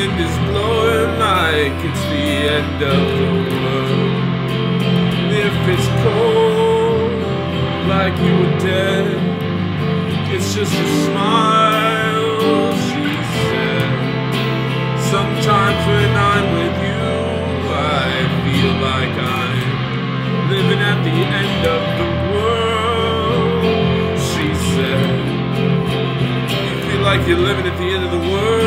wind is blowing like it's the end of the world. If it's cold, like you were dead, it's just a smile, she said. Sometimes when I'm with you, I feel like I'm living at the end of the world, she said. You feel like you're living at the end of the world.